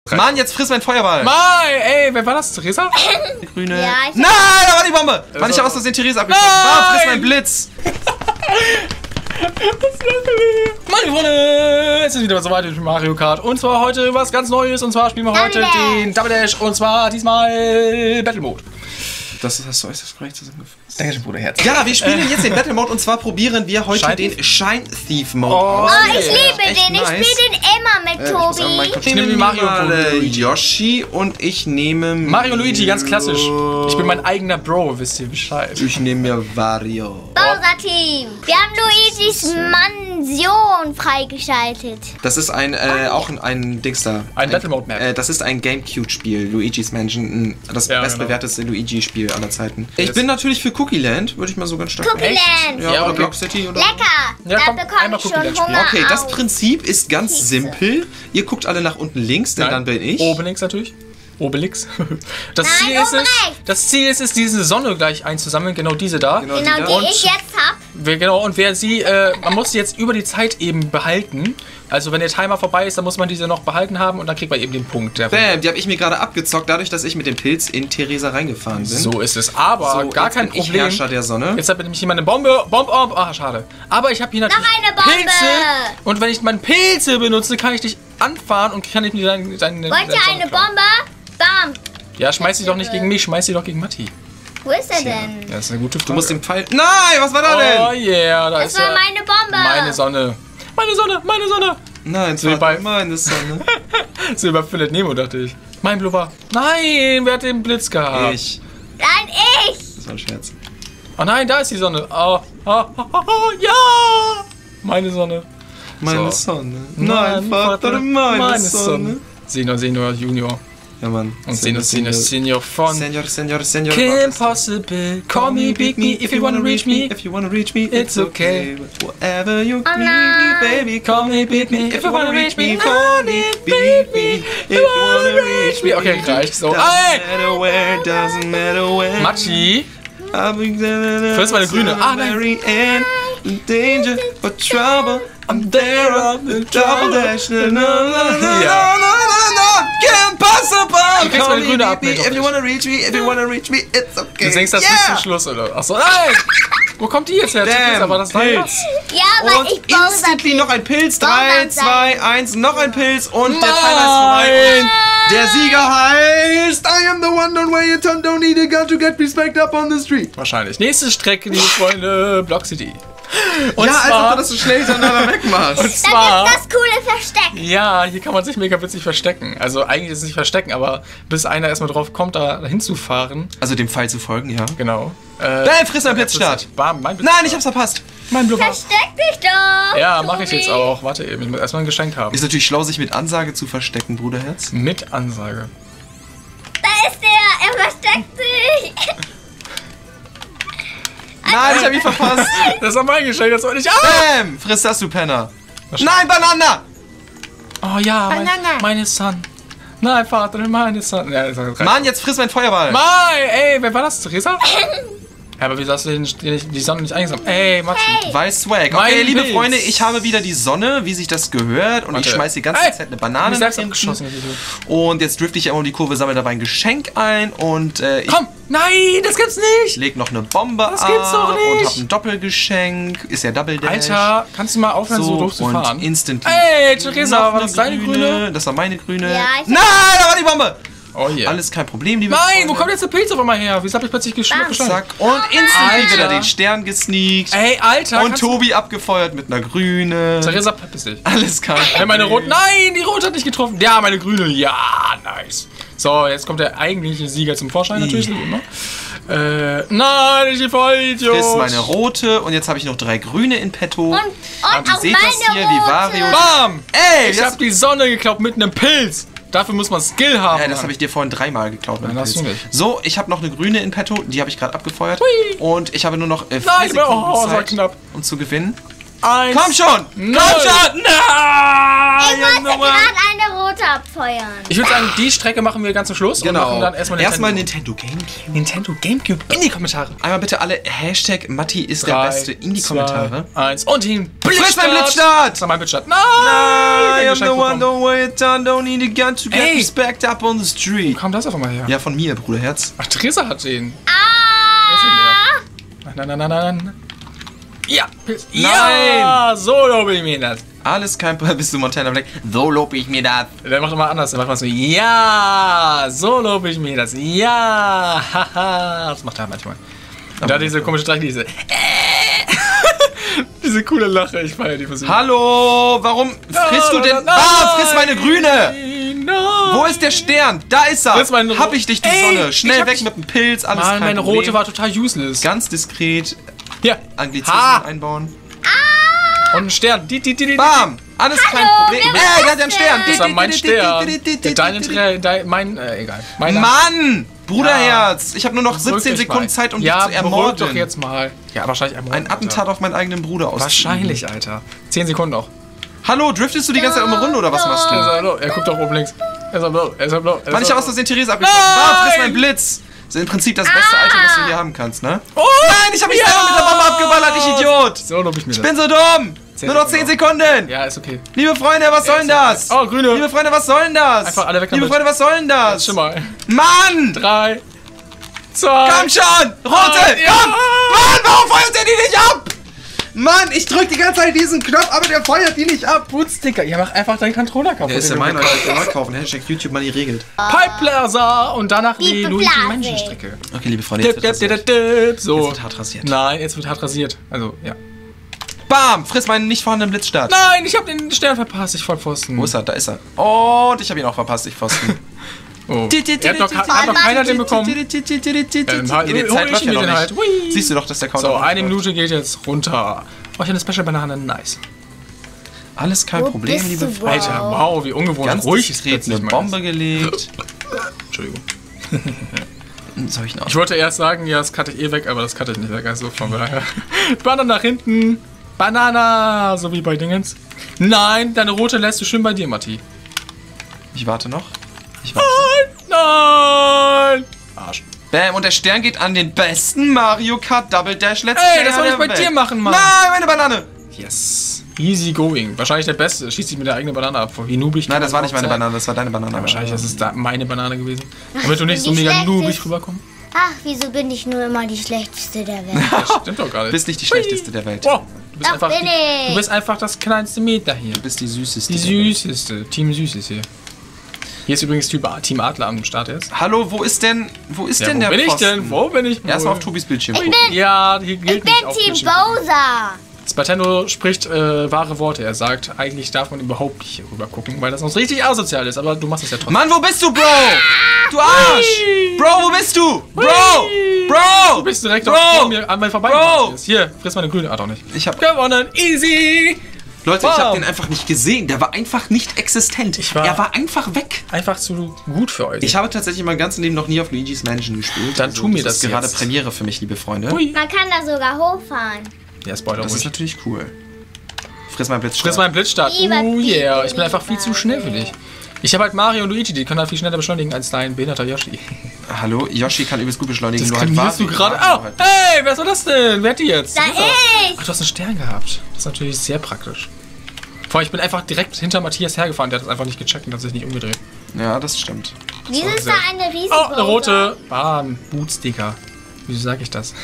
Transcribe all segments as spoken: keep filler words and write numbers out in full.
Mann, jetzt friss mein Feuerball. Mann, ey, wer war das? Theresa? Die grüne. Ja, ich Nein, da war die Bombe. Mann, ich hab aus Versehen Theresa abgeschossen. Ah, friss mein Blitz. Meine Freunde, es ist wieder so weit mit Mario Kart. Und zwar heute was ganz Neues. Und zwar spielen wir heute Double Dash. den Double Dash. Und zwar diesmal Battle Mode. Das hast du äußerst korrekt zusammengefasst. Dankeschön, Bruder Herz. Ja, wir spielen jetzt den Battle Mode und zwar probieren wir heute Shine den Shine Thief Mode Oh, aus. Oh, ich Ja, liebe echt den. Ich nice. spiele den immer mit Äh, ich muss sagen, mein Tobi. Kopf- Ich nehme Mario mal, äh, Luigi. Yoshi und ich nehme Mario Luigi, ganz klassisch. Ich bin mein eigener Bro, wisst ihr Bescheid. Ich nehme mir Wario. Bowser-Team. Wir haben Luigis Mansion freigeschaltet. Das ist ein äh, auch ein, ein Dings da. Ein Battle Mode Map. Äh, das ist ein GameCube-Spiel, Luigi's Mansion, ein- das Ja, bestbewerteste Luigi-Spiel aller Zeiten. Ich bin natürlich für Cookie Land, würde ich mal so ganz stark Cookie Land. Ja, Ja, oder okay. Block City oder. Lecker. Ja, da komm, bekomme einmal ich Cookie schon Land spielen. Hunger Okay, das auf. Prinzip ist ganz Kekse. simpel. Ihr guckt alle nach unten links, denn dann bin ich. Obelix natürlich. Obelix. Das Nein, Ziel ist es, Obelix. das Ziel ist es, diese Sonne gleich einzusammeln, genau diese da. Genau, Genau, die da. die Und ich jetzt hab. Wer, genau, und wer sie, äh, man muss sie jetzt über die Zeit eben behalten. Also wenn der Timer vorbei ist, dann muss man diese noch behalten haben und dann kriegt man eben den Punkt. Der Bam, die habe ich mir gerade abgezockt, dadurch, dass ich mit dem Pilz in Theresa reingefahren bin. so ist es. Aber So, gar jetzt kein bin ich Problem. Herrscher der Sonne. Jetzt hat nämlich jemand eine Bombe. Bomb, oh, ah, schade. Aber ich habe hier natürlich eine Bombe. Pilze. Und wenn ich meine Pilze benutze, kann ich dich anfahren und kann ich mir deine... deine Wollt ihr eine Bombe? Bam. Ja, schmeiß sie doch nicht gegen mich, schmeiß sie doch gegen Matti. Wo ist er denn? Ja, das ist eine gute Frage. Du musst den Pfeil. Nein, was war da Oh denn? yeah, da Das ist war er. meine Bombe. Meine Sonne. Meine Sonne, meine Sonne. Nein, es Silber- war meine Sonne. Silber Philipp Nemo, dachte ich. Mein Blubber. Nein, wer hat den Blitz gehabt? Ich. Nein, ich. Das war ein Scherz. Oh nein, da ist die Sonne. Oh, oh, oh, oh, oh, ja. Meine Sonne. Meine So. Sonne. Nein, Vater, meine, Sonne. Senior, Senior, Junior. Ja, Mann. Und Senior, Senior, Senior von... Senior, Senior, Senior. Kim Possible, call me, pick me, if you wanna reach me. If you wanna reach me, it's okay. But whatever you Oh need nein. me, baby, Call me, pick me, if you wanna reach me. call me, beat me, if you wanna reach me. Okay, reicht so. Doesn't Ey! matter where, doesn't matter where. Machi. Friss meine Grüne. Ah, nein. Very end, in danger, for trouble. I'm there on the double dash. No, no, no, no, Ja. no, no, no, Kim Possible. Du kriegst Call meine me, Grüne beat ab, me, nee, doch if you nicht. wanna reach me, if you wanna reach me, it's okay. Du singst das Yeah. bis zum Schluss, oder? Achso, nein! Wo kommt die jetzt her? Damn, Aber das dein? Pilz. Ja, aber Und ich Bowser instantly noch ein Pilz. drei, Bowser zwei, eins, noch ein Pilz und der Nein. Timer ist vorbei. Und der Sieger heißt I am the one, don't wear your tongue, don't need a gun to get respect up on the street. Wahrscheinlich. Nächste Strecke, liebe Freunde, Block City. Und ja, als ob zwar, du das so schnell hintereinander wegmachst. und Da zwar, gibt's das coole Versteck. ja, hier kann man sich mega witzig verstecken. Also eigentlich ist es nicht verstecken, aber bis einer erstmal drauf kommt, da hinzufahren. Also dem Pfeil zu folgen, ja. Genau. Äh, Nein, friss ein Blitzstart. Bam, mein Blitz. Nein, ich hab's verpasst. Mein Blubber. Versteck dich doch. Ja, mache ich Tobi. jetzt auch. Warte eben, ich muss erstmal ein Geschenk haben. Ist natürlich schlau, sich mit Ansage zu verstecken, Bruderherz. Mit Ansage. Da ist der. Er versteckt sich. Nein, ich hab ihn verpasst. Das ist mein Geschenk, das soll ich. Ah! Bam, friss das, du Penner. Nein, Banana. Oh ja, mein, Banane. meine Son. Nein, Vater, meine Son. Ja, das reicht. Mann, jetzt friss mein Feuerball. Mann, ey, wer war das? Theresa? Ja, aber wieso hast du den, den, die Sonne nicht eingesammelt? Ey, Machi. Hey. Weiß Swag. Mein Okay, liebe Pilz. Freunde, ich habe wieder die Sonne, wie sich das gehört. Und ich Warte. schmeiß die ganze Ey, Zeit eine Ich Banane mich selbst nach hinten. abgeschossen. das Idiot. Und jetzt drifte ich immer um die Kurve, sammle dabei ein Geschenk ein. Und äh, ich Komm, nein, das gibt's nicht. leg noch eine Bombe Das ab. gibt's doch nicht. Und hab ein Doppelgeschenk. Ist ja Double Dash. Alter, kannst du mal aufhören, so, so, doof zu und fahren? instantly. Ey, Theresa, Noch war eine das deine grüne? Das war meine grüne. Ja, ich- Nein, da war die Bombe. Oh yeah. Alles kein Problem, liebe Nein, Freunde. wo kommt jetzt der Pilz auf einmal her? Wieso hab ich plötzlich geschluckt? Bam. Zack. Und instantly Alter. wieder den Stern gesneakt. Ey, Alter. Und kannst du- Tobi abgefeuert mit einer grünen. Theresa, verpiss dich. Alles kein Hey, meine rote. Nein, die rote hat nicht getroffen. Ja, meine grüne. Ja, nice. So, jetzt kommt der eigentliche Sieger zum Vorschein, natürlich. Wie immer. Äh, nein, ich bin Vollidiot. Ist meine rote und jetzt habe ich noch drei grüne in petto. Und, und ihr auch seht meine das hier, rote. wie Wario. Bam! Ey, Ich das, hab die Sonne geklaut mit einem Pilz. Dafür muss man Skill haben. ja, das Mann. habe ich dir vorhin dreimal geklaut. mit Nein, dem hast du Pilz. nicht. So, ich habe noch eine grüne in petto, die habe ich gerade abgefeuert. Hui. Und ich habe nur noch äh, vier Nein, Sekunden oh, das war Zeit, knapp. um zu gewinnen. eins. Komm schon! Null. Komm schon! Nein! Ich wollte gerade eine rote abfeuern. Ich würde sagen, die Strecke machen wir ganz zum Schluss. Und Genau. machen dann erstmal Erstmal Nintendo. Nintendo Gamecube. Nintendo Gamecube in die Kommentare. Einmal bitte alle Hashtag Matti ist der Drei, Beste in die zwei, Kommentare. Eins. Und den Friss mein Blitzstart! Das war mein Blitzstart. Nein! I am the Geschenk one, bekommen. don't wait it done, don't need a gun to get Ey. respect up on the street. Wo kam das auf einmal her? Ja, von mir, Bruderherz. Ach, Theresa hat den. Ah! Nein, nein, nein, nein, nein. Ja! Nein. Ja! So lobe ich mir das. Alles kein Problem, bist du Montana Black. So lob ich mir das. Der macht immer anders. Der macht mal so, ja! So lobe ich mir das. Ja! Haha! Das macht er manchmal. Und da diese komische Streiche, diese. diese coole Lache, ich feiere die Musik. Hallo, warum frisst du denn? Ah, friss meine Grüne! Wo ist der Stern? Da ist er! Friss meine Hab ich dich, du Ey, Sonne! Schnell ich hab weg dich- mit dem Pilz, alles Mann, kein meine Problem. rote war total useless. Ganz diskret Ja. Anglizismen Ha! einbauen. Und ein Stern. Die, die, die, die, Bam! Alles kein Hallo, Problem. wer Ey, war der hat einen das Stern! denn? Das war mein Stern. Deine Träne, dein, mein, äh, egal. Meine Mann! Bruderherz! Ich habe nur noch Beruhig siebzehn dich Sekunden mal. Zeit, um ja, dich zu beruhig ermorden. doch jetzt mal. Ja, wahrscheinlich ermorden. Ein Attentat auf meinen eigenen Bruder aus. Wahrscheinlich, Alter. Zehn Sekunden noch. Hallo, driftest du die ganze Zeit um eine Runde oder was machst Er ist du? hallo. Er guckt doch oben links. Er ist hallo. Er ist hallo. Mann, ich hab aus Versehen Theresa abgeschossen. Nein! Bam, friss mein Blitz! Das ist im Prinzip das beste Item, was du hier haben kannst, ne? Oh! Nein, ich hab mich Ja! selber mit der Bombe abgeballert, ich Idiot! So lob ich mir Ich das. bin so dumm! Nur noch zehn Sekunden! Ja, ist okay. Liebe Freunde, was soll denn das? Oh, grüne. Liebe Freunde, was soll denn das? Einfach alle weg Liebe damit. Freunde, was soll denn das? Schon mal. Mann! Drei. Zwei. Komm schon! Rote! Eins, ja! Komm! Mann, warum feuert der die nicht ab? Mann, ich drück die ganze Zeit diesen Knopf, aber der feuert die nicht ab. Bootsticker. Ja, mach einfach deinen Controller kaputt. Der ist ja mein, Alter. Ich will neu kaufen. Hashtag YouTube Money regelt. Pipe Plaza und danach die Die Luigi Blase. Mansion Strecke. Okay, liebe Freunde, Dip, jetzt dip, wird dip, rasiert. dip, dip. So. Jetzt wird hart rasiert. Nein, jetzt wird hart rasiert. Also, ja. Bam! Friss meinen nicht vorhandenen Blitzstart. Nein, ich hab den Stern verpasst. Ich Vollpfosten. Wo ist er? Da ist er. Und ich habe ihn auch verpasst, ich Pfosten. Oh. Er hat noch, hat noch keiner den bekommen. Ähm, halt, In der hol Zeit ich läuft ihm ja den noch halt. nicht. Hui. Siehst du doch, dass der Countdown So, eine läuft. Minute geht jetzt runter. Oh, ich habe eine Special Banane. Nice. Alles kein Wo Problem, bist liebe du, Freunde. Alter, wow, wie ungewohnt Ganz ruhig ist diskret plötzlich eine mal Bombe gelegt. Entschuldigung. Soll ich noch? Ich wollte erst sagen, ja, das cutte ich eh weg, aber das cutte ich nicht weg. Also von daher. Banane nach hinten. Banana, so wie bei Dingens. Nein, deine rote lässt du schön bei dir, Matti. Ich warte noch. Ich warte. Nein! Arsch. Bam, und der Stern geht an den besten Mario Kart Double Dash Let's Ey, Player das soll ich der bei Welt. dir machen, Mann. Nein, meine Banane! Yes. Easy going. Wahrscheinlich der Beste. Schießt sich mit der eigenen Banane ab. Wie noobig Nein, kann das war man nicht meine überhaupt sein? Banane, das war deine Banane. Wahrscheinlich ist es da meine Banane gewesen. Damit du nicht ich so bin die mega noobig schlechteste. rüberkommst. Ach, wieso bin ich nur immer die schlechteste der Welt? Das stimmt doch gar Du nicht. bist nicht die schlechteste der Welt. Wow, du bist, Doch, einfach, bin ich. du bist einfach das kleinste Meter hier. Du bist die süßeste. Die der Welt. süßeste. Team Süß ist hier. Hier ist übrigens typ A- Team Adler am Start jetzt. Hallo, wo ist denn, wo ist Ja, denn wo der bin ich Pfosten? denn? Wo bin ich? Erstmal Wo? auf Tobis Bildschirm Ich gucken. bin, Ja, hier gilt ich nicht bin auf Team Bildschirm. Bowser. Spartano spricht äh, wahre Worte. Er sagt, eigentlich darf man überhaupt nicht hier rüber gucken, weil das sonst richtig asozial ist. Aber du machst es ja trotzdem. Mann, wo bist du, Bro? Du Arsch! Bro, wo bist du? Bro! Bro! Du bist direkt Bro! auf mir an mir vorbei. Bro! Hier, friss meine grüne. Ah, doch nicht. Ich hab, Gewonnen. Easy. Leute, ich Wow. hab den einfach nicht gesehen. Der war einfach nicht existent. Ich war- er war einfach weg. Einfach zu gut für euch. Ich habe tatsächlich mein ganzes Leben noch nie auf Luigi's Mansion gespielt. Dann tu mir das das ist gerade jetzt. Premiere für mich, liebe Freunde. Hui. Man kann da sogar hochfahren. Ja, Spoiler Das ist ruhig. natürlich cool. Friss mein Blitz. Friss meinen Blitzstart. Lieber Oh yeah. Bibi, Ich bin einfach viel zu schnell für dich. Ich habe halt Mario und Luigi, die können halt viel schneller beschleunigen als dein behinderter Yoshi. Hallo, Yoshi kann übelst gut beschleunigen. Das nur halt kanierst du Wario- gerade. Wario Oh, halt. hey, wer ist das denn? Wer hat die jetzt? Da Ach, ich. du hast einen Stern gehabt. Das ist natürlich sehr praktisch. Vor allem, ich bin einfach direkt hinter Matthias hergefahren. Der hat das einfach nicht gecheckt und hat sich nicht umgedreht. Ja, das stimmt. Wieso ist da eine riesige Oh, eine rote Bahn. Boots, Digga. Wieso sag ich das?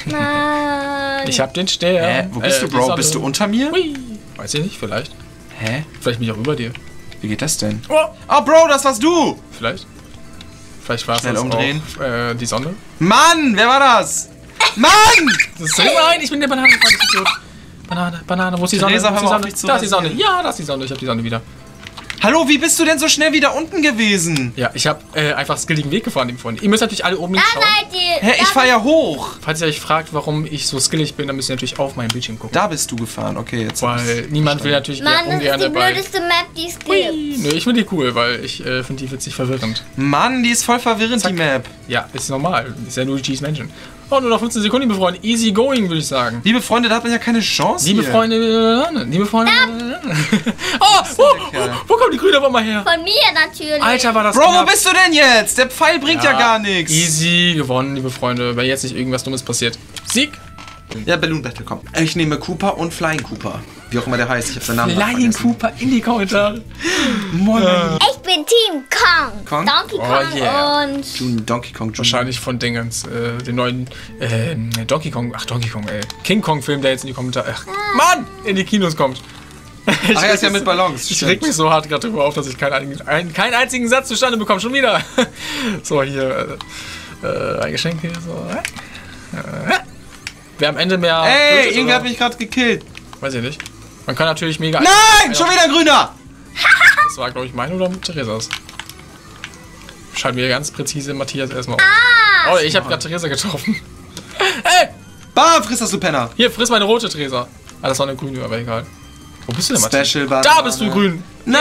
Nein. Ich hab den Stern. Hä? Wo bist Äh, du, die Bro? Sonne. Bist du unter mir? Hui. Weiß ich nicht, vielleicht. Hä? Vielleicht bin ich auch über dir. Wie geht das denn? Oh, Oh, Bro, das warst du! vielleicht. Vielleicht war es Schnell das umdrehen. auch, äh, die Sonne. Mann, wer war das? Mann! Das ist nein, ich bin der Banane. Das ist Idiot. Banane, Banane, wo ist die Sonne? Theresa, Wo ist die hör mal auf, Sonne? mich zu Da ist die Sonne. rasieren. Ja, da ist die Sonne. Ich hab die Sonne wieder. Hallo, wie bist du denn so schnell wieder unten gewesen? Ja, ich habe äh, einfach skilligen Weg gefahren, liebe Freunde. Ihr müsst natürlich alle oben Da hinschauen. seid ihr. Hä, ich Da fahr ja hoch. Falls ihr euch fragt, warum ich so skillig bin, dann müsst ihr natürlich auf meinen Bildschirm gucken. Da bist du gefahren, okay, jetzt. hab Weil ich's niemand will verstanden. natürlich Mann, eher das ist ungern die dabei. blödeste Map, die es Hui. gibt. Nö, ich finde die cool, weil ich äh, finde die witzig verwirrend. Mann, die ist voll verwirrend, die Map. Ja, ist normal. Ist ja Luigi's Mansion. Oh, nur noch fünfzehn Sekunden, liebe Freunde. Easy going, würde ich sagen. Liebe Freunde, da hat man ja keine Chance. Liebe hier. Freunde, liebe Freunde. Oh, wo, wo, wo kommt die Grüne auf einmal her? Von mir natürlich. Alter, war das Bro, wo knapp. bist du denn jetzt? Der Pfeil bringt ja, gar nichts. Easy gewonnen, liebe Freunde. Weil jetzt nicht irgendwas Dummes passiert. Sieg! Ja, Balloon Battle, komm. Ich nehme Cooper und Flying Cooper. Wie auch immer der heißt. Ich habe seinen Namen Flying vergessen. Cooper in die Kommentare. Moin. Ich bin Team Kong. Kong? Donkey Oh, Kong yeah. und... Junior, Donkey Kong Junior. Wahrscheinlich von Dingens, äh, den neuen äh, Donkey Kong, ach Donkey Kong, ey. King Kong Film, der jetzt in die Kommentare, ach, Mann, in die Kinos kommt. Ich Ach, er ist ja mit Ballons. Ich reg mich so hart gerade drüber auf, dass ich keinen, ein, ein, keinen einzigen Satz zustande bekomme, schon wieder. So, hier, äh, äh, ein Geschenk hier, so. Äh, wer am Ende mehr... Ey, tötet, irgendwer oder? hat mich gerade gekillt. Weiß ich nicht. Man kann natürlich mega... Nein, schon wieder ein Grüner. Das war, glaube ich, mein oder Theresas. Scheint mir ganz präzise Matthias erstmal. Ah, Oh, ich habe gerade Theresa getroffen. Ey! Bam, friss das, du Penner. Hier, friss meine rote Theresa. Ah, das war eine grüne, aber egal. Wo bist du denn, Matthias? Special Banane. Da bist du grün. Nein!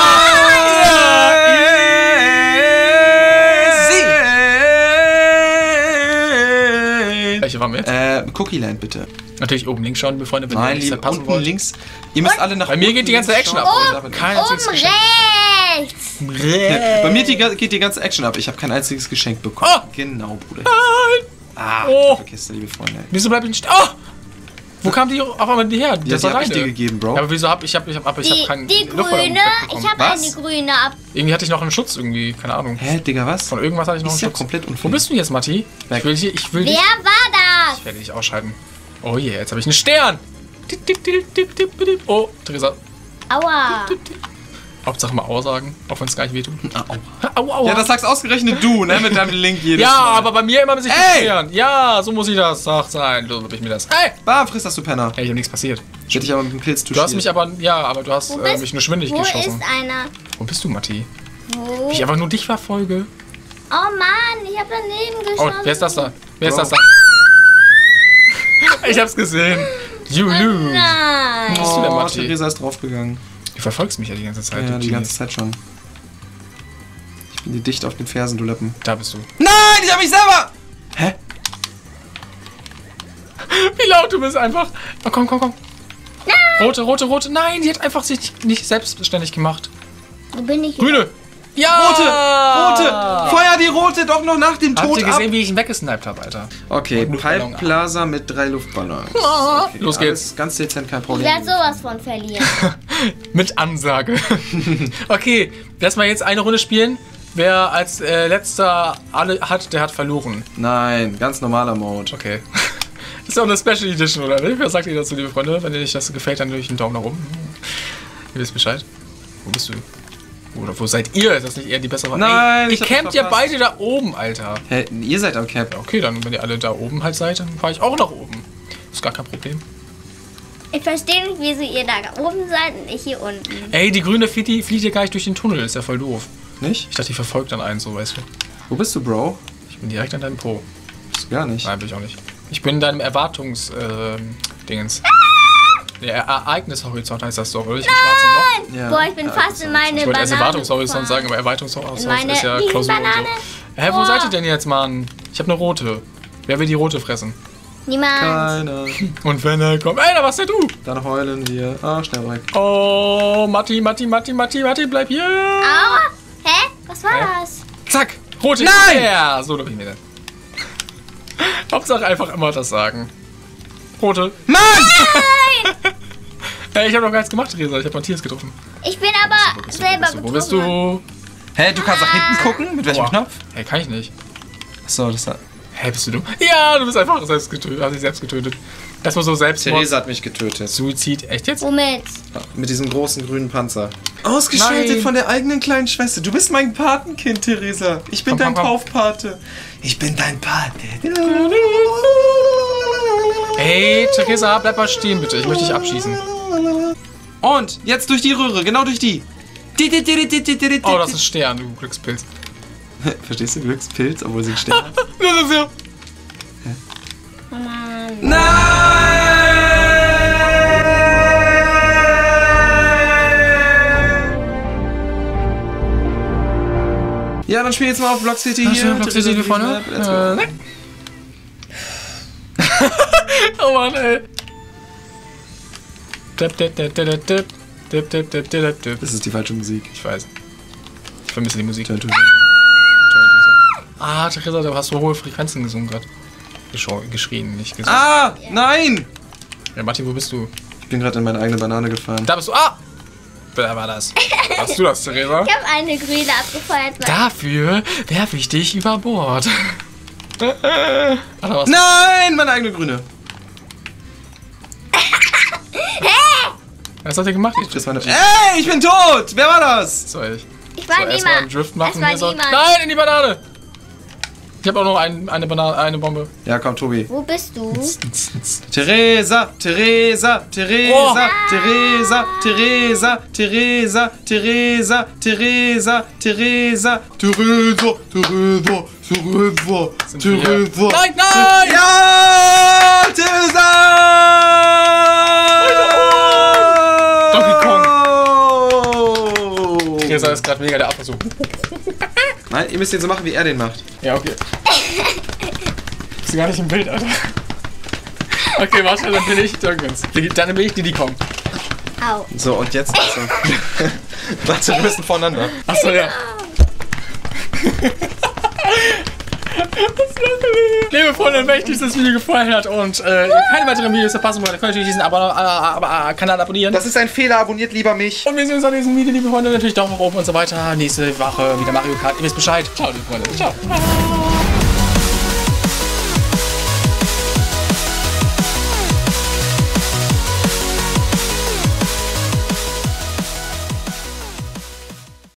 Welche waren wir jetzt? Äh, Cookie Land, bitte. Natürlich oben links schauen, bevor ihr wenn ihr Nein, nicht liebe, verpassen unten wollt. links. Ihr müsst alle nach Bei mir unten geht die ganze links Action schauen. ab. Oh, Kein oben einziges Geschenk. rechts. Ja, bei mir die, geht die ganze Action ab. Ich habe kein einziges Geschenk bekommen. Oh. Genau, Bruder. Nein! Ah, Oh. Kiste, liebe Freunde. Wieso bleib ich nicht... Oh! Wo kam die auf einmal die her? Ja, die hab ich dir gegeben, Bro. Ja, aber wieso hab ich... hab, ich hab, aber ich Die, hab keinen die Luftballon grüne, bekommen. ich habe Was? eine grüne ab. Irgendwie hatte ich noch einen Schutz irgendwie, keine Ahnung. Hä, Digga, was? Von irgendwas hatte ich noch Ist einen ja Schutz. komplett unfair. Wo bist du jetzt, Matti? Weg. Ich will hier... Ich will Wer dich... war Ich werde dich ausschalten. Oh je, yeah, jetzt habe ich einen Stern. Tipp, tipp, tipp, tipp, tipp, tipp. Oh, Theresa. das? Aua. Hauptsache mal Au sagen, auch wenn es gar nicht wehtut. Au. Au, au, Ja, das sagst ausgerechnet du, ne? Mit deinem Link jedes ja, Mal. aber bei mir immer mit sich Ey! beschweren. Ja, so muss ich das doch sein. So hab ich mir das. Hey! Bam, friss das, du Penner. Hey, ich hab nichts passiert. Ich hätte dich aber mit dem Pilz touchiert. Du hast mich aber, ja, aber du hast Wo äh, bist- mich nur schwindig Wo geschossen. ist einer? Wo bist du, Matti? Wo? Wie ich einfach nur dich verfolge. Oh Mann, ich habe daneben Oh, geschossen. wer ist das da? Wer ist Bro. das da? Ich hab's gesehen. You lose. Nein. bist du denn, Oh, Matti? Theresa ist draufgegangen. Du verfolgst mich ja die ganze Zeit. Ja, du die Genie. ganze Zeit schon. Ich bin dir dicht auf den Fersen, du Lappen. Da bist du. Nein, ich hab mich selber! Hä? Wie laut du bist einfach. Oh, komm, komm, komm. Rote, rote, rote. Nein, die hat einfach sich nicht, nicht selbstständig gemacht. Wo bin ich? Grüne. Ja! Rote! Rote! Feuer die rote doch noch nach dem Habt Tod ihr ab! gesehen, wie ich ihn weggesniped habe, Alter? Okay, Und Luftballon. Pipe Plaza mit drei Luftballons. Ah, Okay, los geht's. alles ganz dezent, kein Ich Problem. werde sowas von verlieren. Mit Ansage. Okay, lass mal jetzt eine Runde spielen. Wer als äh, letzter alle hat, der hat verloren. Nein, ganz normaler Mode. Okay. Das ist auch eine Special Edition, oder? Was sagt ihr dazu, liebe Freunde? Wenn euch das gefällt, dann durch einen Daumen nach oben. Ihr wisst Bescheid. Wo bist du? Oder wo seid ihr? Ist das nicht eher die bessere Wahl? Nein, Ey, ich ihr hab campt ja verpasst. beide da oben, Alter. Hä, ihr seid am Cap. Ja, okay, dann, wenn ihr alle da oben halt seid, dann fahre ich auch nach oben. Ist gar kein Problem. Ich verstehe nicht, wieso ihr da oben seid und ich hier unten. Ey, die grüne fliegt, die fliegt ja gar nicht durch den Tunnel. Ist ja voll doof. Nicht? Ich dachte, die verfolgt dann einen so, weißt du. Wo bist du, Bro? Ich bin direkt an deinem Po. Bist du gar nicht. Nein, bin ich auch nicht. Ich bin in deinem Erwartungs... Ähm, Dingens. Der Ereignishorizont heißt das doch, oder? Ich bin schwarzen Loch. Ja. Boah, ich bin fast in meine Ich wollte erst Banane Erwartungshorizont gefahren. sagen, aber Erweiterungshorizont In meine ist ja riesen Klausur und Banane. so. Hä, wo Boah. seid ihr denn jetzt, Mann? Ich habe eine rote. Wer will die rote fressen? Niemand. Keiner. Und wenn er kommt... Ey, da warst ja du! Dann heulen wir. Ah, schnell weg. Oh, Matti, Matti, Matti, Matti, Matti, bleib hier! Aua. Hä? Was war Hä? das? Zack! Rote! Nein! Ja, so darf ich mir denn. Hauptsache einfach immer das sagen. Rote. Mann! Hey, ich habe noch gar nichts gemacht, Theresa. Ich habe Matthias getroffen. Ich bin aber Wo selber bist du? Wo bist du? Wo bist Hä, du kannst nach hinten gucken? Mit welchem Aua. Knopf? du? Hey, kann ich nicht. Achso, das hat... Hey, bist du dumm? Ja, du bist einfach selbst getötet. Hast dich selbst getötet. Erstmal so selbst. Theresa hat mich getötet. Suizid. Echt jetzt? Womit? Mit diesem großen grünen Panzer. Ausgeschaltet Nein. von der eigenen kleinen Schwester. Du bist mein Patenkind, Theresa. Ich bin Komm, dein komm, komm. Taufpate. Ich bin dein Pate. Hey, Theresa, bleib mal stehen, bitte. Ich möchte dich abschießen. Und jetzt durch die Röhre, genau durch die. Oh, das ist ein Stern, du Glückspilz. Verstehst du, Glückspilz, obwohl sie ein Stern hat? Das ist ja. Oh Mann. Ja, dann spiel jetzt mal auf Block City Ach, hier. schön, Block City hier vorne. Let's go. Äh, ne? Oh Mann, ey. Dip, dip, dip, dip, dip. Dip, dip, dip, dip, dip. Das ist die falsche Musik. Ich weiß. Ich vermisse die Musik. Turn to- Ah, Theresa, du hast so hohe Frequenzen gesungen gerade. Geschrien, nicht gesungen. Ah, nein! Ja, Martin, wo bist du? Ich bin gerade in meine eigene Banane gefahren. Da bist du. Ah! Wer war das? Warst du das, Theresa? Ich habe eine grüne abgefeuert. Weil Dafür werfe ich dich über Bord. Alter, was? Nein, meine eigene Grüne. Was hat er gemacht? Ich Das war eine Ey, ich bin tot! Wer war das? So, ich. ich war So, erstmal einen niemand. Drift machen. Es war hier so. niemand. Nein, in die Banane! Ich habe auch noch ein, eine Banane, eine Bombe. Ja, komm, Tobi. Wo bist du? Theresa, Theresa, Theresa, Oh. Theresa, Theresa, Theresa, Theresa, Theresa, Theresa, Theresa, Theresa, Theresa, Sind wir hier? Theresa. Nein, nein! Ja, Theresa! Donkey Kong. Theresa ist gerade mega der Abversuch. Nein, ihr müsst den so machen, wie er den macht. Ja, okay. Bist du gar nicht im Bild, Alter. Okay, warte, dann bin ich Dungens. Dann bin ich Diddy Kong. Au. So, und jetzt. Also. Warte, wir müssen voneinander. Achso, ja. Liebe Freunde, wenn euch dieses Video gefallen hat und äh, ihr keine weiteren Videos verpassen wollt, dann könnt ihr diesen Abo äh, äh, Kanal abonnieren. Das ist ein Fehler, abonniert lieber mich. Und wir sehen uns an diesem Video, liebe Freunde. Natürlich Daumen nach oben und so weiter. Nächste Woche wieder Mario Kart. Ihr wisst Bescheid. Ciao, liebe Freunde. Ciao.